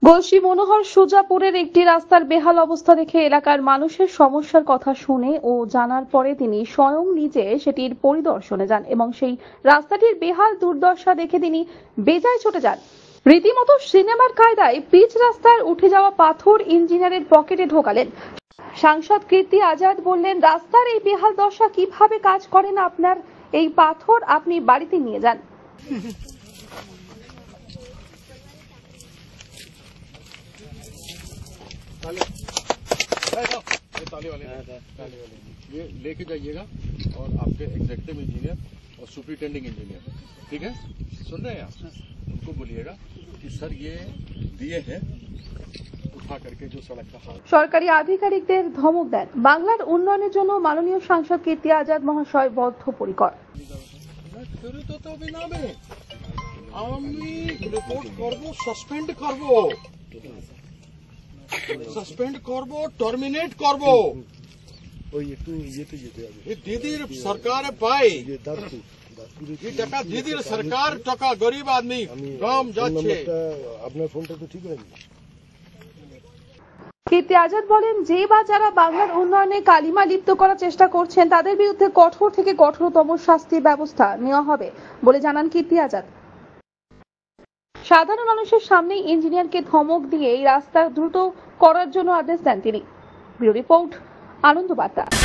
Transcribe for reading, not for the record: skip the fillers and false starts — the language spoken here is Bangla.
বলছি মনোহর সুজাপুরের একটি রাস্তার বেহাল অবস্থা দেখে এলাকার মানুষের সমস্যার কথা শুনে ও জানার পরে তিনি স্বয়ং নিজে সেটির পরিদর্শনে যান এবং সেই রাস্তাটির বেহাল দুর্দশা দেখে তিনি বেজায় চটে যান। রীতিমতো সিনেমার কায়দায় পিচ রাস্তার উঠে যাওয়া পাথর ইঞ্জিনিয়ারের পকেটে ঢোকালেন। সাংসদ কীর্তি আজাদ বললেন, রাস্তার এই বেহাল দশা কিভাবে কাজ করেন আপনার এই পাথর আপনি বাড়িতে নিয়ে যান। ये लेके जाइएगा और आपके एग्जीक्यूटिव इंजीनियर और सुपरिटेंडिंग इंजीनियर, ठीक है, सुन रहे हैं आप, उनको बोलिएगा कि सर ये दिए हैं उठा करके जो सड़क का हाल। সরকারি আধিকারিকদের ধমক দেন। বাংলার উন্নয়নের জন্য মাননীয় সাংসদ কীর্তি আজাদ মহাশয় বদ্ধপরিকর। আমি রিপোর্ট করব, সাসপেন্ড করব, টার্মিনেট করব। ওই একটু ইয়েতে যেতে হবে। এই দিদির সরকার পায় এই টাকা, দিদির সরকার টাকা গরিব আদমি কম যাচ্ছে। আপনার ফোনটা তো ঠিক হয়নি। কীর্তি আজাদ বলেন, যে বা যারা বাংলার উন্নয়নে কালিমা লিপ্ত করার চেষ্টা করছেন তাদের বিরুদ্ধে কঠোর থেকে কঠোরতম শাস্তির ব্যবস্থা নেওয়া হবে বলে জানান কীর্তি আজাদ। সাধারণ মানুষের সামনে ইঞ্জিনিয়ারকে ধমক দিয়ে এই রাস্তা দ্রুত করার জন্য আদেশ দেন তিনি। ব্যুরো রিপোর্ট, আনন্দ বার্তা।